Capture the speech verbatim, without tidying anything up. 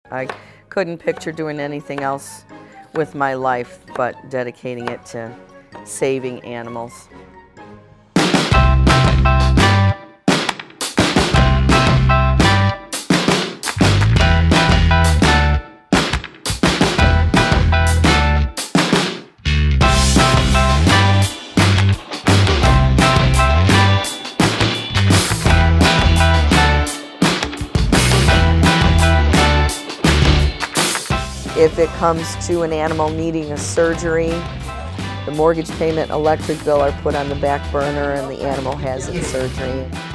I couldn't picture doing anything else with my life but dedicating it to saving animals. If it comes to an animal needing a surgery, the mortgage payment, electric bill are put on the back burner and the animal has its surgery.